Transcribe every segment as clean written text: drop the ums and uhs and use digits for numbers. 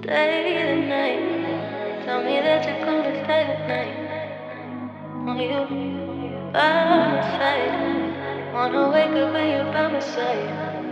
Stay the night. Tell me that you're gonna stay the night. Want you by my side. Wanna wake up when you're by my side.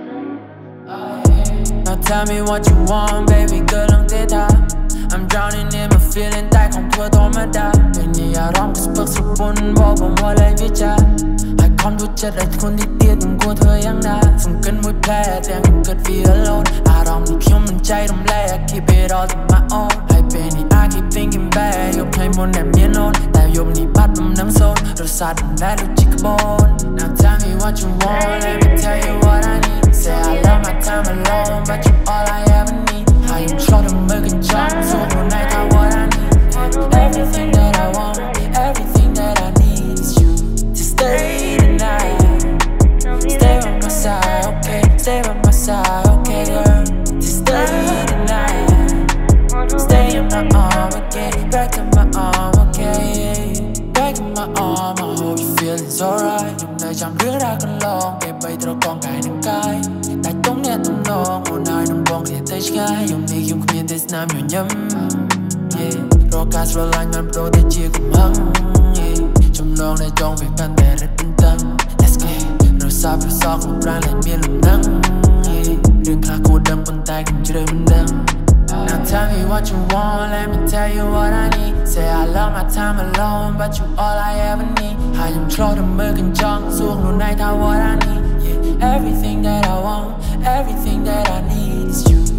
Now tell me what you want, baby girl, I'm dead high. I'm drowning in my feeling តែកុំធ្វើធម្មតាពេលនេះអារម្មណ៍គឺស្ពឹកស្រពន់បបមកលេងវាចាហើយខំធ្វើចិត្តឲ្យធ្ងន់តិចទៀតមិនគួរធ្វើយ៉ាងណាសង្កិនមួយផ្លែទាំងខ្ញុំគិត feel alone អារម្មណ៍នេះខ្ញុំមិនចែករំលែក I keep it all to my own ហើយពេលនេះ I keep thinking back យកថ្ងៃមុនដែលមានអូនតែយប់នេះបាត់បំណងសូនរសាត់មិនដែលដូចជាក្បូន Now tell me what you want, let me tell you what I need. Say I love my time alone, but you all I ever need. How you try to make a jump, so one night I what I need. Everything that I want, everything that I need is you to stay tonight. Stay by my side, okay? Stay by my side, okay, girl? To stay tonight. Stay in my arm again, back in my arm, okay? Back in my arm, I hope you feel it's alright. ខ្ញុំនៅចាំរឿងរ៉ាវកន្លងពេលបីត្រកងកាយនឹងកាយតែតុងអ្នកទំនងអូនហើយនឹងបងគ្នាទៅឆ្ងាយយំនេះខ្ញុំគ្មានទេស្នាមញញឹមរកការស្រឡាញ់បានប្ដូរទៅជាកំហឹងចំណងដែលចង់វាកាន់តែរឹតបន្តឹង Let's get រសាប់រសក់ក្នុងប្រាណលែងមានលំនឹងរឿងខ្លះគួរដឹងប៉ុន្តែខ្ញុំជ្រើសមិនដឹង Now tell me what you want, let me tell you what I need. Say I love my time alone, but you all I ever need. ហើយខ្ញុំឆ្លោះទៅមើលកញ្ចក់សួរខ្លួនឯងថា what I need. Yeah, everything that I want, everything that I need is you.